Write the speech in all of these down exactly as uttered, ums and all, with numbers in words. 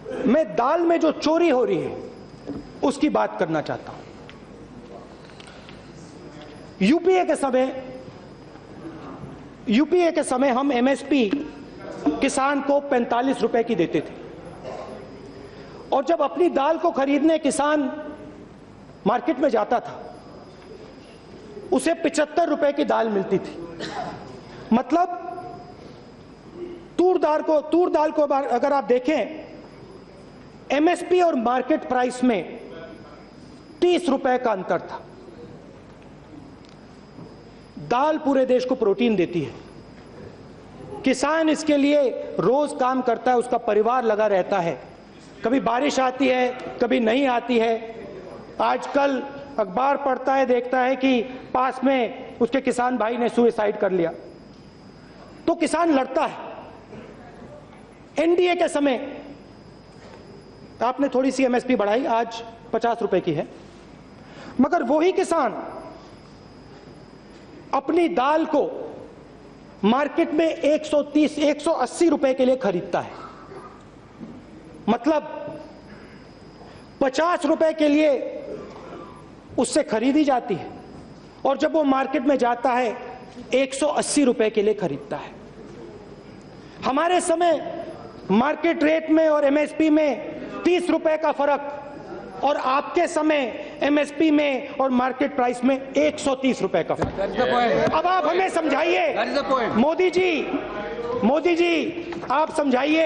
मैं दाल में जो चोरी हो रही है उसकी बात करना चाहता हूं। यूपीए के समय यूपीए के समय हम एमएसपी किसान को पैंतालीस रुपए की देते थे, और जब अपनी दाल को खरीदने किसान मार्केट में जाता था उसे पिचहत्तर रुपए की दाल मिलती थी। मतलब तूर दाल को तूर दाल को अगर आप देखें, एमएसपी और मार्केट प्राइस में तीस रुपए का अंतर था। दाल पूरे देश को प्रोटीन देती है, किसान इसके लिए रोज काम करता है, उसका परिवार लगा रहता है। कभी बारिश आती है, कभी नहीं आती है। आजकल अखबार पढ़ता है, देखता है कि पास में उसके किसान भाई ने सुसाइड कर लिया, तो किसान लड़ता है। एनडीए के समय आपने थोड़ी सी एमएसपी बढ़ाई, आज पचास रुपए की है, मगर वही किसान अपनी दाल को मार्केट में एक सौ तीस एक सौ अस्सी रुपए के लिए खरीदता है। मतलब पचास रुपए के लिए उससे खरीदी जाती है, और जब वो मार्केट में जाता है एक सौ अस्सी रुपए के लिए खरीदता है। हमारे समय मार्केट रेट में और एमएसपी में तीस रुपए का फर्क, और आपके समय एमएसपी में और मार्केट प्राइस में एक सौ तीस रुपए का फर्क। अब आप हमें समझाइए, मोदी जी मोदी जी आप समझाइए,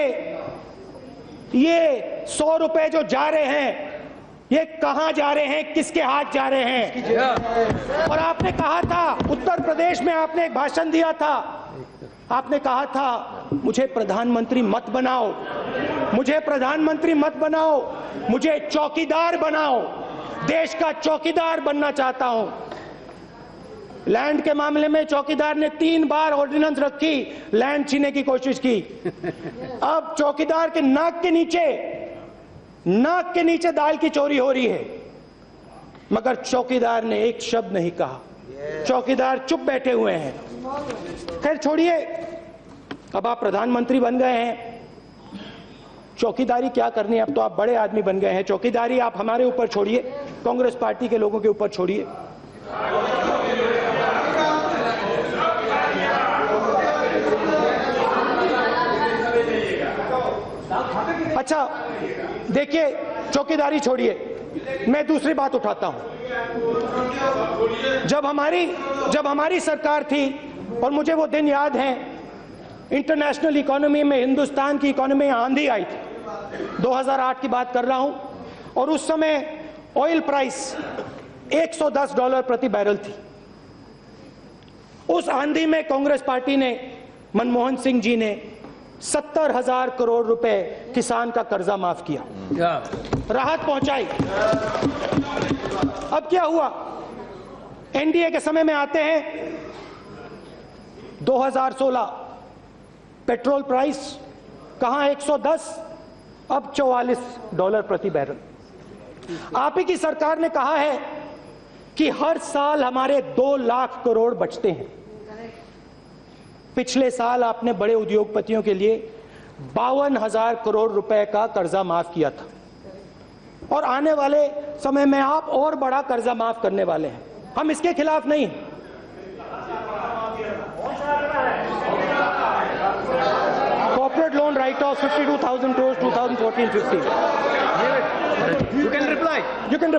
ये सौ रुपए जो जा रहे हैं ये कहां जा रहे हैं, किसके हाथ जा रहे हैं? और आपने कहा था, उत्तर प्रदेश में आपने एक भाषण दिया था, आपने कहा था मुझे प्रधानमंत्री मत बनाओ, मुझे प्रधानमंत्री मत बनाओ, मुझे चौकीदार बनाओ, देश का चौकीदार बनना चाहता हूं। लैंड के मामले में चौकीदार ने तीन बार ऑर्डिनेंस रखी, लैंड छीनने की कोशिश की। अब चौकीदार के नाक के नीचे नाक के नीचे दाल की चोरी हो रही है, मगर चौकीदार ने एक शब्द नहीं कहा। चौकीदार चुप बैठे हुए हैं। खैर छोड़िए, अब आप प्रधानमंत्री बन गए हैं, चौकीदारी क्या करनी है, अब तो आप बड़े आदमी बन गए हैं। चौकीदारी आप हमारे ऊपर छोड़िए, कांग्रेस पार्टी के लोगों के ऊपर छोड़िए। अच्छा देखिए, चौकीदारी छोड़िए, मैं दूसरी बात उठाता हूं। जब हमारी जब हमारी सरकार थी, और मुझे वो दिन याद है, इंटरनेशनल इकोनॉमी में, हिंदुस्तान की इकोनॉमी में आंधी आई थी। दो हज़ार आठ की बात कर रहा हूं, और उस समय ऑयल प्राइस एक सौ दस डॉलर प्रति बैरल थी। उस आंधी में कांग्रेस पार्टी ने, मनमोहन सिंह जी ने सत्तर हजार करोड़ रुपए किसान का कर्जा माफ किया, राहत पहुंचाई। अब क्या हुआ? एनडीए के समय में आते हैं, दो हज़ार सोलह पेट्रोल प्राइस कहां एक सौ दस, अब चौवालीस डॉलर प्रति बैरल। आप ही की सरकार ने कहा है कि हर साल हमारे दो लाख करोड़ बचते हैं। पिछले साल आपने बड़े उद्योगपतियों के लिए बावन हजार करोड़ रुपए का कर्जा माफ किया था, और आने वाले समय में आप और बड़ा कर्जा माफ करने वाले हैं। हम इसके खिलाफ नहीं हैं। कॉर्पोरेट लोन राइट ऑफ बावन हज़ार करोड़, दो हज़ार चौदह fifteen. You can reply. You can